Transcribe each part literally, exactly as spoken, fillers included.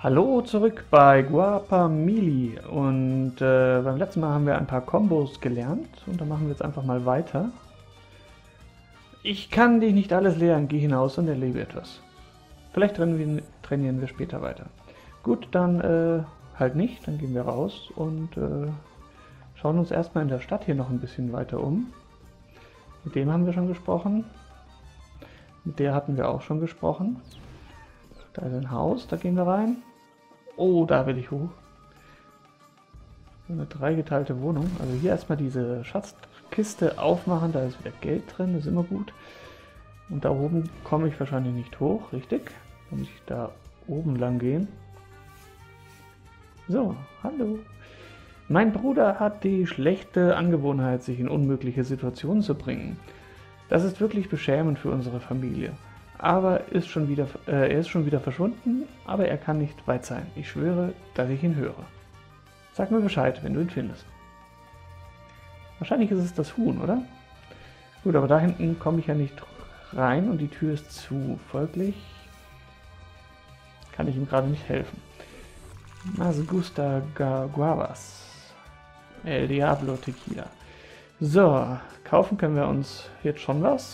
Hallo zurück bei Guapamili und äh, beim letzten Mal haben wir ein paar Kombos gelernt und da machen wir jetzt einfach mal weiter. Ich kann dich nicht alles lehren, geh hinaus und erlebe etwas. Vielleicht trainieren wir, trainieren wir später weiter. Gut, dann äh, halt nicht, dann gehen wir raus und äh, schauen uns erstmal in der Stadt hier noch ein bisschen weiter um. Mit dem haben wir schon gesprochen. Mit der hatten wir auch schon gesprochen. Da ist ein Haus, da gehen wir rein. Oh, da will ich hoch. Eine dreigeteilte Wohnung. Also hier erstmal diese Schatzkiste aufmachen. Da ist wieder Geld drin, das ist immer gut. Und da oben komme ich wahrscheinlich nicht hoch, richtig? Da muss ich da oben lang gehen. So, hallo. Mein Bruder hat die schlechte Angewohnheit, sich in unmögliche Situationen zu bringen. Das ist wirklich beschämend für unsere Familie. Aber ist schon wieder, äh, er ist schon wieder verschwunden, aber er kann nicht weit sein. Ich schwöre, dass ich ihn höre. Sag mir Bescheid, wenn du ihn findest. Wahrscheinlich ist es das Huhn, oder? Gut, aber da hinten komme ich ja nicht rein und die Tür ist zu. Folglich kann ich ihm gerade nicht helfen. Mas gusta guavas. El Diablo Tequila. So, kaufen können wir uns jetzt schon was.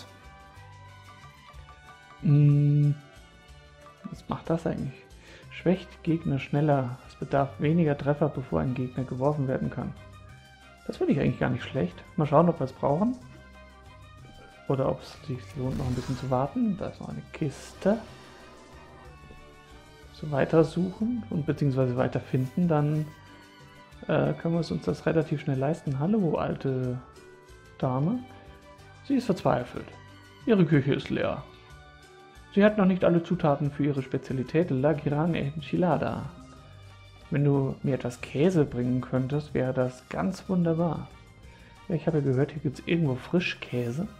Hm, was macht das eigentlich? Schwächt Gegner schneller. Es bedarf weniger Treffer, bevor ein Gegner geworfen werden kann. Das finde ich eigentlich gar nicht schlecht. Mal schauen, ob wir es brauchen. Oder ob es sich lohnt, noch ein bisschen zu warten. Da ist noch eine Kiste. So weiter suchen und beziehungsweise weiter finden, dann äh, können wir uns das relativ schnell leisten. Hallo, alte Dame. Sie ist verzweifelt. Ihre Küche ist leer. Sie hat noch nicht alle Zutaten für ihre Spezialität La Gran Enchilada. Wenn du mir etwas Käse bringen könntest, wäre das ganz wunderbar. Ja, ich habe ja gehört, hier gibt es irgendwo Frischkäse.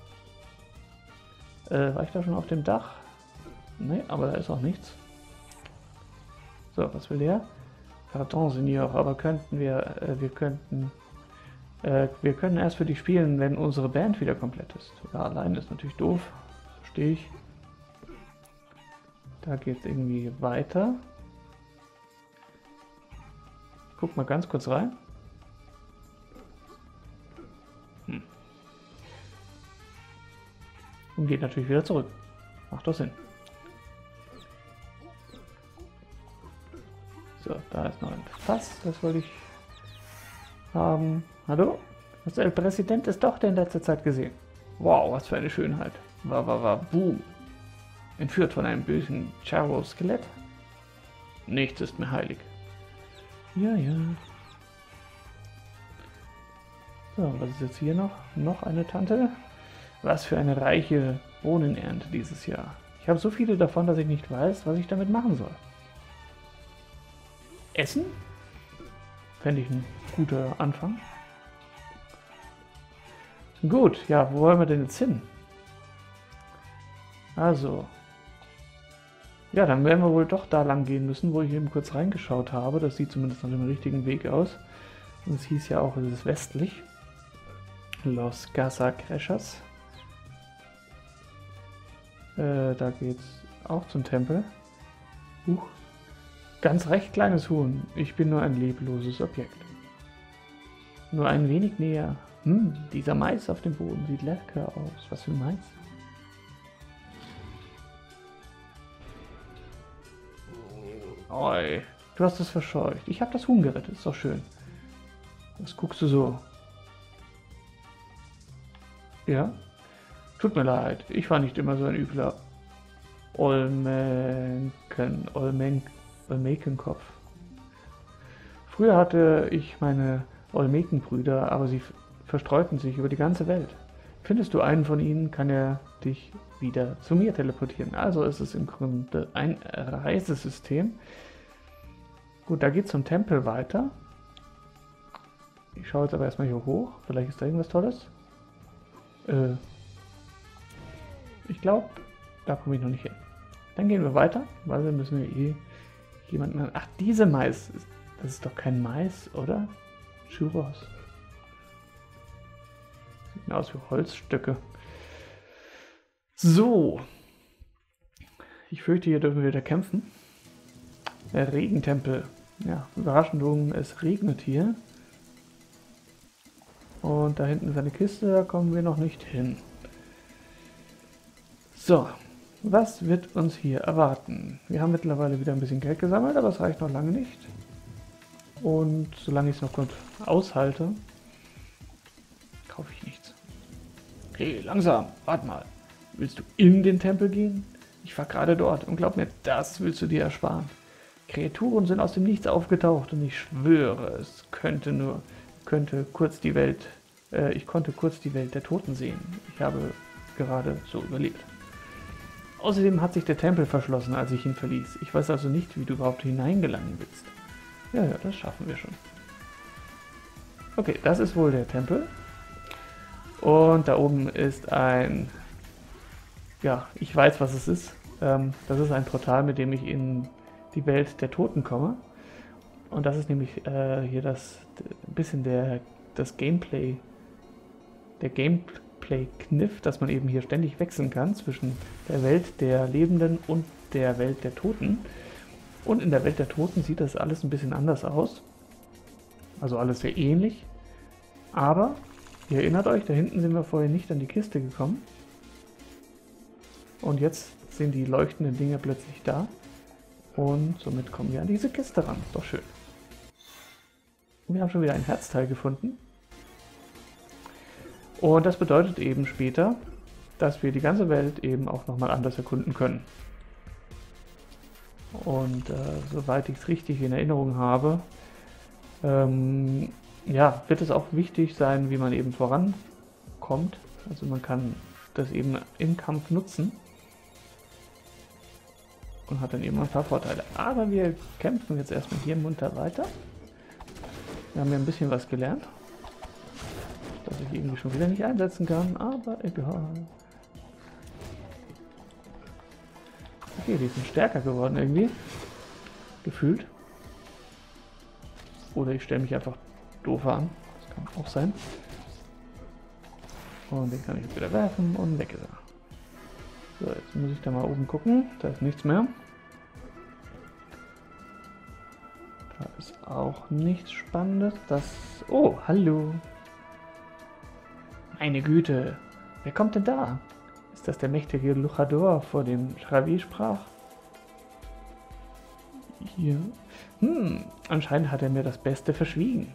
Äh, war ich da schon auf dem Dach? Ne, aber da ist auch nichts. So, was will der? Pardon, Senior, aber könnten wir, äh, wir könnten, äh, wir können erst für dich spielen, wenn unsere Band wieder komplett ist. Ja, allein ist natürlich doof, verstehe ich. Da geht es irgendwie weiter. Guck mal ganz kurz rein. Hm. Und geht natürlich wieder zurück. Macht doch Sinn. So, da ist noch ein Fass, das wollte ich haben. Hallo? Hast du El Presidentes doch in letzter Zeit gesehen? Wow, was für eine Schönheit. Wa, wa, wa, boom. Entführt von einem bösen Charro-Skelett? Nichts ist mir heilig. Ja, ja. So, was ist jetzt hier noch? Noch eine Tante? Was für eine reiche Bohnenernte dieses Jahr. Ich habe so viele davon, dass ich nicht weiß, was ich damit machen soll. Essen? Fände ich ein guter Anfang. Gut, ja, wo wollen wir denn jetzt hin? Also, ja, dann werden wir wohl doch da lang gehen müssen, wo ich eben kurz reingeschaut habe. Das sieht zumindest nach dem richtigen Weg aus. Und es hieß ja auch, es ist westlich. Los Casa Crashers. Äh, da geht's auch zum Tempel. Huch. Ganz recht kleines Huhn. Ich bin nur ein lebloses Objekt. Nur ein wenig näher. Hm, dieser Mais auf dem Boden sieht lecker aus. Was für Mais? Oi, du hast es verscheucht. Ich habe das Huhn gerettet, ist doch schön. Was guckst du so? Ja? Tut mir leid, ich war nicht immer so ein übler Olmenken, Olmen, Olmekenkopf. Früher hatte ich meine Olmekenbrüder, aber sie verstreuten sich über die ganze Welt. Findest du einen von ihnen, kann er dich wieder zu mir teleportieren. Also ist es im Grunde ein Reisesystem. Gut, da geht es zum Tempel weiter. Ich schaue jetzt aber erstmal hier hoch. Vielleicht ist da irgendwas Tolles. Äh, ich glaube, da komme ich noch nicht hin. Dann gehen wir weiter, weil wir müssen ja eh jemanden... Ach, diese Mais. Das ist doch kein Mais, oder? Churros. Sieht aus wie Holzstücke. So. Ich fürchte, hier dürfen wir wieder kämpfen. Der Regentempel. Ja, Überraschung, es regnet hier. Und da hinten ist eine Kiste, da kommen wir noch nicht hin. So, was wird uns hier erwarten? Wir haben mittlerweile wieder ein bisschen Geld gesammelt, aber es reicht noch lange nicht. Und solange ich es noch gut aushalte, kaufe ich nichts. Hey, langsam, warte mal. Willst du in den Tempel gehen? Ich war gerade dort und glaub mir, das willst du dir ersparen. Kreaturen sind aus dem Nichts aufgetaucht und ich schwöre, es könnte nur, könnte kurz die Welt, äh, ich konnte kurz die Welt der Toten sehen. Ich habe gerade so überlebt. Außerdem hat sich der Tempel verschlossen, als ich ihn verließ. Ich weiß also nicht, wie du überhaupt hineingelangen willst. Ja, ja, das schaffen wir schon. Okay, das ist wohl der Tempel. Und da oben ist ein... Ja, ich weiß, was es ist. Ähm, das ist ein Portal, mit dem ich in die Welt der Toten komme. Und das ist nämlich äh, hier das ein bisschen der, das Gameplay, der Gameplay-Kniff, dass man eben hier ständig wechseln kann zwischen der Welt der Lebenden und der Welt der Toten. Und in der Welt der Toten sieht das alles ein bisschen anders aus. Also alles sehr ähnlich. Aber, ihr erinnert euch, da hinten sind wir vorher nicht an die Kiste gekommen. Und jetzt sind die leuchtenden Dinge plötzlich da. Und somit kommen wir an diese Kiste ran. Doch schön. Und wir haben schon wieder ein Herzteil gefunden. Und das bedeutet eben später, dass wir die ganze Welt eben auch nochmal anders erkunden können. Und äh, soweit ich es richtig in Erinnerung habe, ähm, ja, wird es auch wichtig sein, wie man eben vorankommt. Also man kann das eben im Kampf nutzen. Und hat dann eben ein paar Vorteile. Aber wir kämpfen jetzt erstmal hier munter weiter. Wir haben ja ein bisschen was gelernt. Das ich irgendwie schon wieder nicht einsetzen kann, aber egal. Okay, die sind stärker geworden irgendwie. Gefühlt. Oder ich stelle mich einfach doof an. Das kann auch sein. Und den kann ich jetzt wieder werfen und weg ist er. So, jetzt muss ich da mal oben gucken. Da ist nichts mehr. Da ist auch nichts Spannendes. Das... Oh, hallo. Meine Güte. Wer kommt denn da? Ist das der mächtige Luchador, vor dem Shravi sprach? Hier. Hm, anscheinend hat er mir das Beste verschwiegen.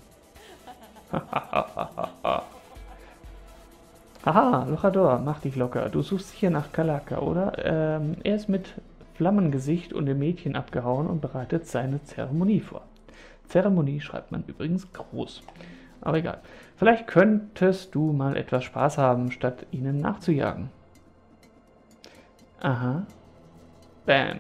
Haha, Luchador, mach dich locker. Du suchst hier nach Kalaka, oder? Ähm, er ist mit Flammengesicht und dem Mädchen abgehauen und bereitet seine Zeremonie vor. Zeremonie schreibt man übrigens groß. Aber egal. Vielleicht könntest du mal etwas Spaß haben, statt ihnen nachzujagen. Aha. Bam.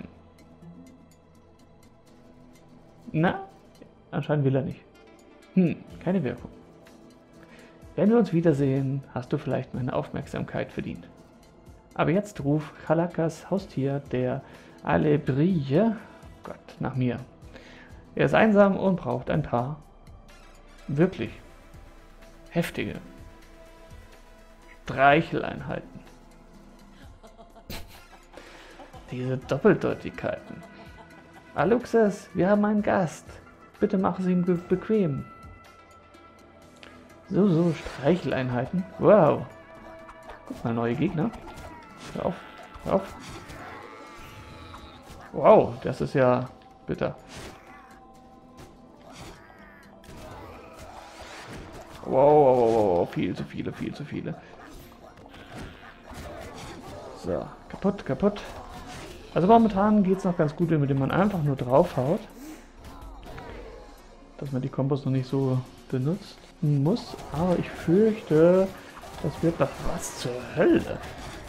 Na? Anscheinend will er nicht. Hm, keine Wirkung. Wenn wir uns wiedersehen, hast du vielleicht meine Aufmerksamkeit verdient. Aber jetzt ruf Kalakas Haustier, der Alebrije, Gott, nach mir. Er ist einsam und braucht ein paar wirklich heftige Streicheleinheiten. Diese Doppeldeutigkeiten. Aluxes, wir haben einen Gast. Bitte mach es ihm be bequem. So, so, Streicheleinheiten. Wow. Guck mal, neue Gegner. Hör auf, hör auf. Wow, das ist ja bitter. Wow, wow, wow, wow, viel zu viele, viel zu viele. So, kaputt, kaputt. Also momentan geht es noch ganz gut, wenn man einfach nur draufhaut. Dass man die Kombos noch nicht so benutzt muss. Aber ich fürchte, das wird noch was zur Hölle.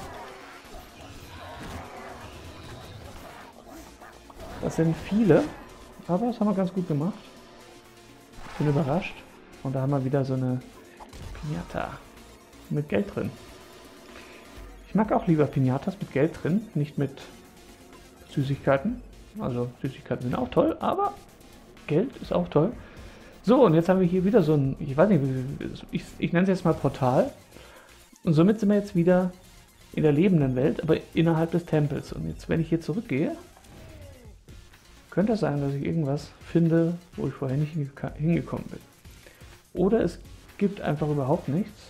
Das sind viele, aber das haben wir ganz gut gemacht. Ich bin überrascht. Und da haben wir wieder so eine Pinata mit Geld drin. Ich mag auch lieber Pinatas mit Geld drin, nicht mit Süßigkeiten. Also Süßigkeiten sind auch toll, aber Geld ist auch toll. So, und jetzt haben wir hier wieder so ein, ich weiß nicht, ich, ich nenne es jetzt mal Portal. Und somit sind wir jetzt wieder in der lebenden Welt, aber innerhalb des Tempels. Und jetzt, wenn ich hier zurückgehe, Könnte es sein, dass ich irgendwas finde, wo ich vorher nicht hingekommen bin. Oder es gibt einfach überhaupt nichts.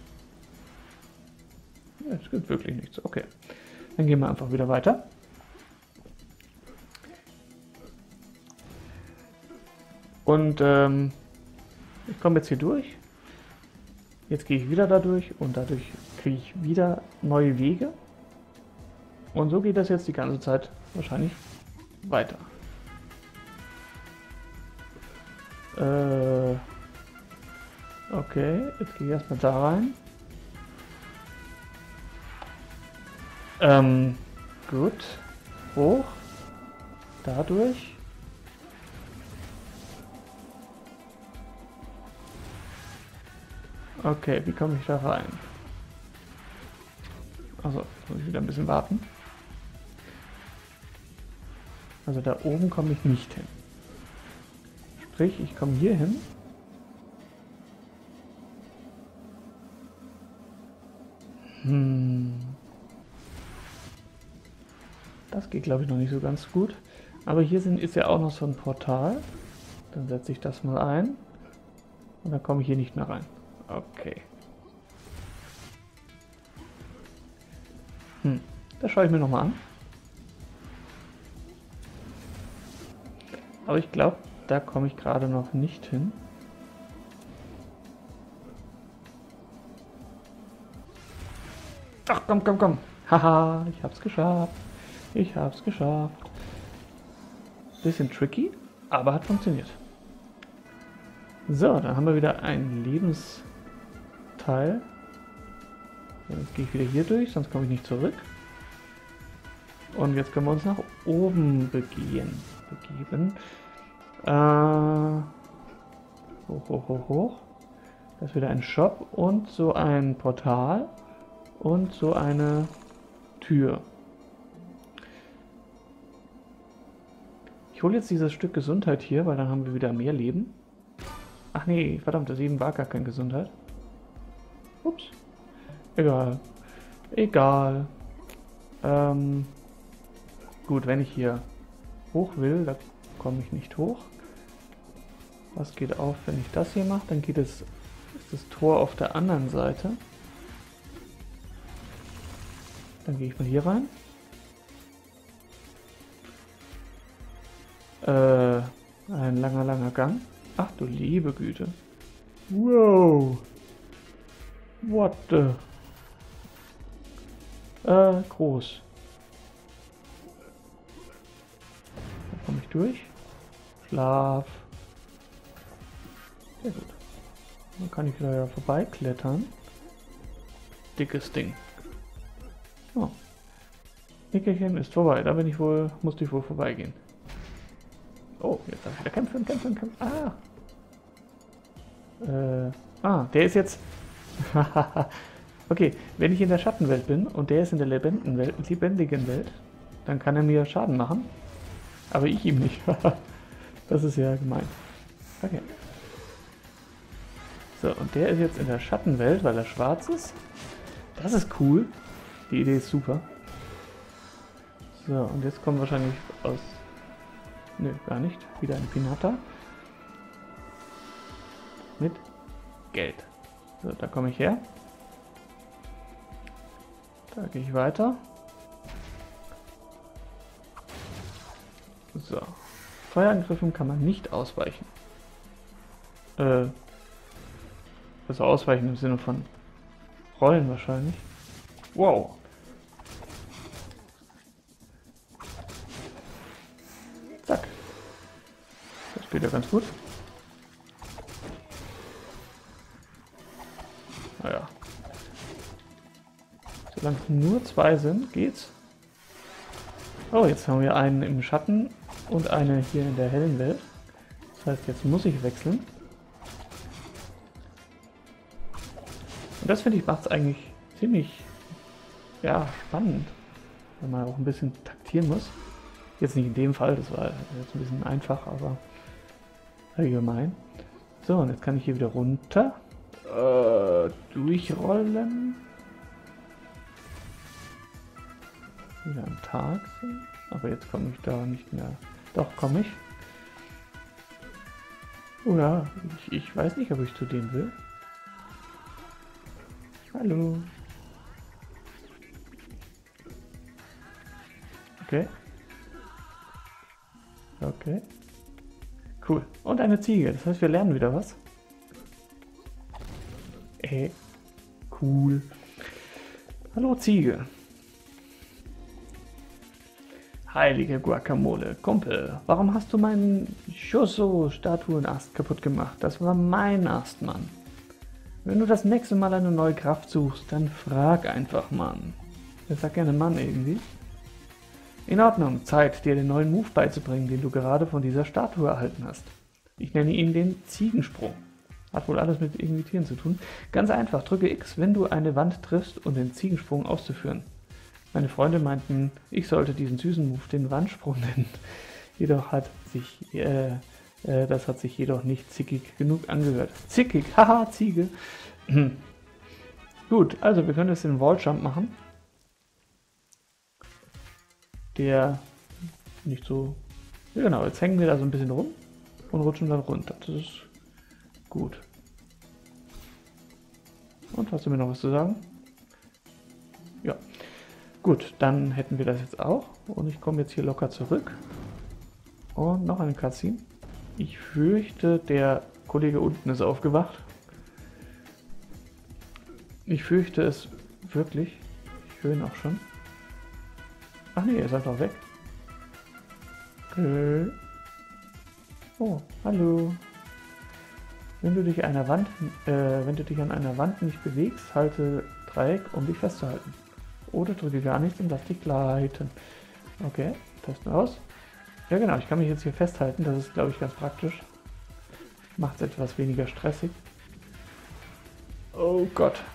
Ja, es gibt wirklich nichts. Okay. Dann gehen wir einfach wieder weiter. Und ähm, ich komme jetzt hier durch. Jetzt gehe ich wieder dadurch und dadurch kriege ich wieder neue Wege. Und so geht das jetzt die ganze Zeit wahrscheinlich weiter. Äh, okay, jetzt gehe ich erstmal da rein. Ähm, gut. Hoch. Dadurch. Okay, wie komme ich da rein? Also, muss ich wieder ein bisschen warten. Also da oben komme ich nicht hin. Sprich, ich komme hier hin. Hm. Das geht, glaube ich, noch nicht so ganz gut. Aber hier sind, ist ja auch noch so ein Portal. Dann setze ich das mal ein. Und dann komme ich hier nicht mehr rein. Okay. Hm. Das schaue ich mir nochmal an. Aber ich glaube, da komme ich gerade noch nicht hin. Ach, komm, komm, komm. Haha, ich hab's geschafft. Ich hab's geschafft. Bisschen tricky, aber hat funktioniert. So, dann haben wir wieder ein Lebensteil. Jetzt gehe ich wieder hier durch, sonst komme ich nicht zurück. Und jetzt können wir uns nach oben begehen. begeben. Äh, hoch, hoch, hoch, hoch. Das ist wieder ein Shop und so ein Portal und so eine Tür. Ich hole jetzt dieses Stück Gesundheit hier, weil dann haben wir wieder mehr Leben. Ach nee, verdammt, das eben war gar keine Gesundheit. Ups. Egal. Egal. Ähm, gut, wenn ich hier hoch will, da komme ich nicht hoch. Was geht auf, wenn ich das hier mache? Dann geht es, ist das Tor auf der anderen Seite. Dann gehe ich mal hier rein. Äh, ein langer, langer Gang. Ach du liebe Güte. Wow. What the? Äh, groß. Da komme ich durch. Schlaf. Sehr gut. Dann kann ich wieder vorbeiklettern. Dickes Ding. Oh. Nickerchen ist vorbei. Da bin ich wohl, musste ich wohl vorbeigehen. Oh, jetzt darf ich wieder kämpfen, kämpfen, kämpfen. Ah. Äh, ah, der ist jetzt... Okay, wenn ich in der Schattenwelt bin und der ist in der lebendigen Welt, lebendigen Welt, dann kann er mir Schaden machen. Aber ich ihm nicht. Das ist ja gemein. Okay. So, und der ist jetzt in der Schattenwelt, weil er schwarz ist. Das ist cool. Die Idee ist super. So, und jetzt kommen wahrscheinlich aus... Nö, gar nicht. Wieder ein Pinata. Mit Geld. So, da komme ich her. Da gehe ich weiter. So. Feuerangriffen kann man nicht ausweichen. Äh. Also ausweichen im Sinne von rollen wahrscheinlich. Wow. Zack. Das geht ja ganz gut. Naja. Solange es nur zwei sind, geht's. Oh, jetzt haben wir einen im Schatten und eine hier in der hellen Welt. Das heißt, jetzt muss ich wechseln. Und das finde ich macht es eigentlich ziemlich ja, spannend, wenn man auch ein bisschen taktieren muss. Jetzt nicht in dem Fall, das war jetzt ein bisschen einfach, aber allgemein. So, und jetzt kann ich hier wieder runter. Äh, durchrollen. Wieder am Tag sind. Aber jetzt komme ich da nicht mehr Doch, komme ich. Oder ich, ich weiß nicht, ob ich zu dem will. Hallo. Okay. Okay. Cool. Und eine Ziege. Das heißt, wir lernen wieder was. Ey. Cool. Hallo Ziege. Heilige Guacamole. Kumpel, warum hast du meinen Choso-Statuenast kaputt gemacht? Das war mein Ast, Mann. Wenn du das nächste Mal eine neue Kraft suchst, dann frag einfach, Mann. Ich sag gerne Mann irgendwie. In Ordnung, Zeit, dir den neuen Move beizubringen, den du gerade von dieser Statue erhalten hast. Ich nenne ihn den Ziegensprung. Hat wohl alles mit irgendwie Tieren zu tun. Ganz einfach, drücke X, wenn du eine Wand triffst, um den Ziegensprung auszuführen. Meine Freunde meinten, ich sollte diesen süßen Move den Wandsprung nennen. Jedoch hat sich, äh, äh, das hat sich jedoch nicht zickig genug angehört. Zickig, haha, Ziege. Gut, also wir können jetzt den Walljump machen. Der nicht so... Ja, genau, jetzt hängen wir da so ein bisschen rum und rutschen dann runter. Das ist gut. Und hast du mir noch was zu sagen? Ja. Gut, dann hätten wir das jetzt auch. Und ich komme jetzt hier locker zurück. Und noch eine Cutscene. Ich fürchte, der Kollege unten ist aufgewacht. Ich fürchte es wirklich. Ich höre ihn auch schon. Ach nee, er ist einfach weg. Okay. Oh, hallo. Wenn du dich einer Wand, äh, wenn du dich an einer Wand nicht bewegst, halte Dreieck, um dich festzuhalten. Oder drücke gar nichts und lass dich gleiten. Okay, testen wir aus. Ja genau, ich kann mich jetzt hier festhalten. Das ist, glaube ich, ganz praktisch. Macht es etwas weniger stressig. Oh Gott.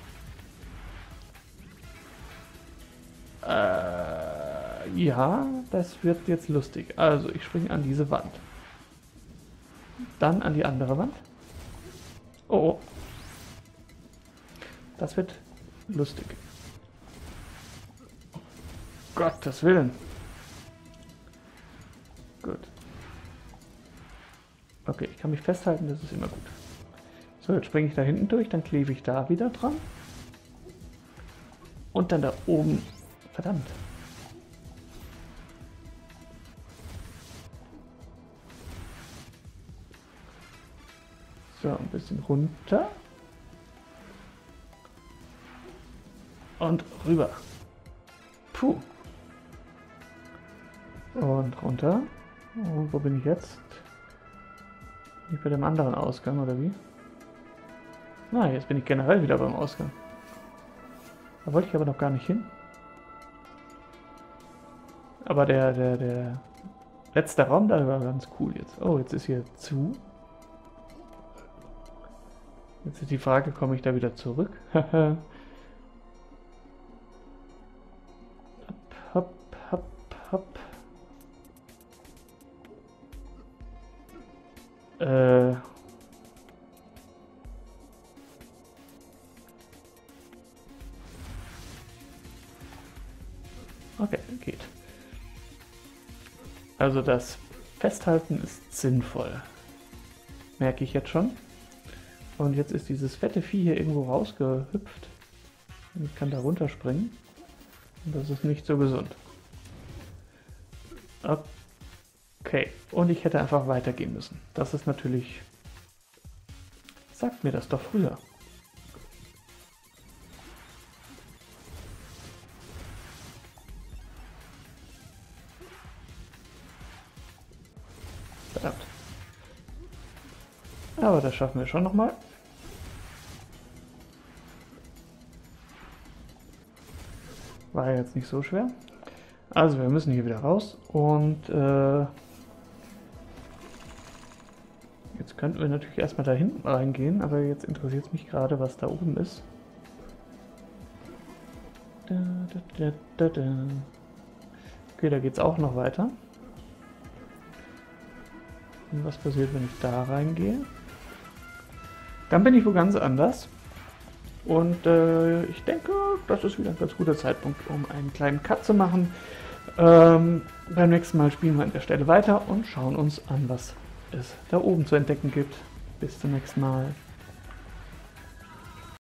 Äh, ja, das wird jetzt lustig. Also, ich springe an diese Wand. Dann an die andere Wand. Oh, oh. Das wird lustig. Gottes Willen. Gut. Okay, ich kann mich festhalten, das ist immer gut. So, jetzt springe ich da hinten durch, dann klebe ich da wieder dran. Und dann da oben. Verdammt. So, ein bisschen runter. Und rüber. Puh. Und runter. Und wo bin ich jetzt? Bin ich bei dem anderen Ausgang, oder wie? Na, jetzt bin ich generell wieder beim Ausgang. Da wollte ich aber noch gar nicht hin. Aber der, der, der letzte Raum, da war ganz cool jetzt. Oh, jetzt ist hier zu. Jetzt ist die Frage, komme ich da wieder zurück? Hopp, hopp, hopp, hopp. Äh. Okay, geht. Also das Festhalten ist sinnvoll. Merke ich jetzt schon. Und jetzt ist dieses fette Vieh hier irgendwo rausgehüpft. Und ich kann da runterspringen. Und das ist nicht so gesund. Okay. Und ich hätte einfach weitergehen müssen. Das ist natürlich... Sagt mir das doch früher. Verdammt. Aber das schaffen wir schon nochmal. War jetzt nicht so schwer. Also wir müssen hier wieder raus und äh, jetzt könnten wir natürlich erstmal da hinten reingehen, aber jetzt interessiert es mich gerade, was da oben ist. Da, da, da, da. Okay, da geht es auch noch weiter. Und was passiert, wenn ich da reingehe? Dann bin ich wo ganz anders. Und äh, ich denke, das ist wieder ein ganz guter Zeitpunkt, um einen kleinen Cut zu machen. Ähm, beim nächsten Mal spielen wir an der Stelle weiter und schauen uns an, was es da oben zu entdecken gibt. Bis zum nächsten Mal.